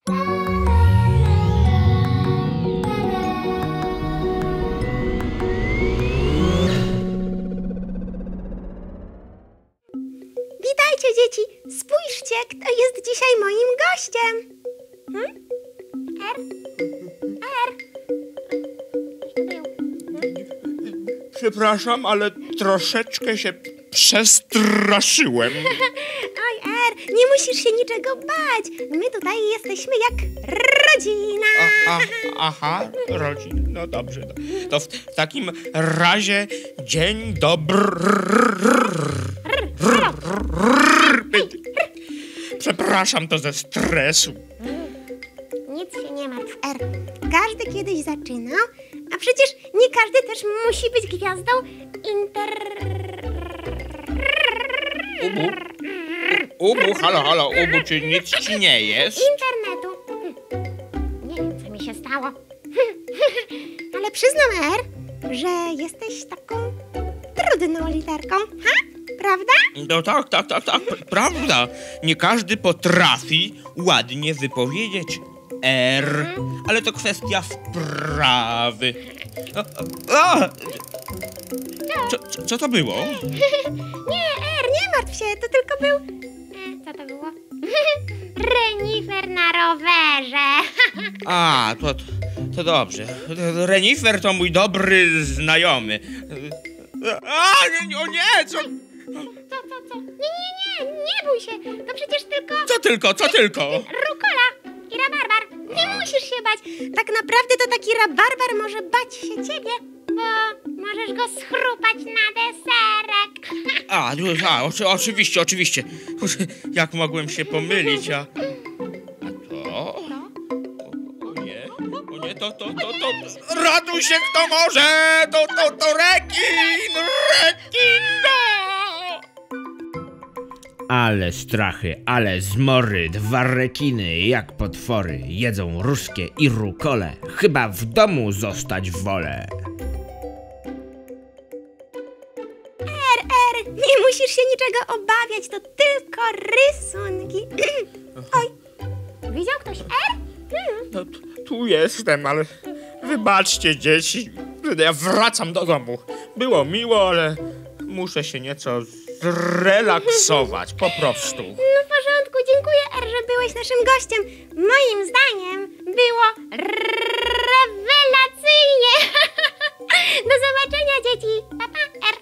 Witajcie, dzieci! Spójrzcie, kto jest dzisiaj moim gościem! R? Przepraszam, ale troszeczkę się przestraszyłem. Oj, nie musisz się niczego bać. My tutaj jesteśmy jak rodzina. Aha, rodzina. No dobrze. To w takim razie dzień dobry. Przepraszam, to ze stresu. Nic się nie martw, R. Każdy kiedyś zaczynał, a przecież nie każdy też musi być gwiazdą Halo, Ubu, czy nic ci nie jest? internetu. Nie wiem, co mi się stało. Ale przyznam, R, że jesteś taką trudną literką, prawda? No tak, prawda. Nie każdy potrafi ładnie wypowiedzieć R, ale to kwestia wprawy. Co to było? Nie, R, nie martw się, to tylko był... Co to było? Renifer na rowerze. To dobrze. Renifer to mój dobry znajomy. O nie, co? Co? Nie bój się, to przecież tylko... Co tylko? Rukola i rabarbar. Nie musisz się bać. Tak naprawdę to taki rabarbar może bać się ciebie, bo możesz go schrupać na deserek. Oczywiście. Jak mogłem się pomylić, a to? O nie, to ratuj się kto może! To rekin! Ale strachy, ale zmory, dwa rekiny jak potwory jedzą ruskie i rukole. Chyba w domu zostać wolę. Nie musisz się niczego obawiać, to tylko rysunki. Oj, widział ktoś R? No, tu jestem, ale wybaczcie, dzieci, że ja wracam do domu. Było miło, ale muszę się nieco zrelaksować, po prostu. No w porządku, dziękuję R, że byłeś naszym gościem. Moim zdaniem było rewelacyjnie. Do zobaczenia, dzieci. Pa, R.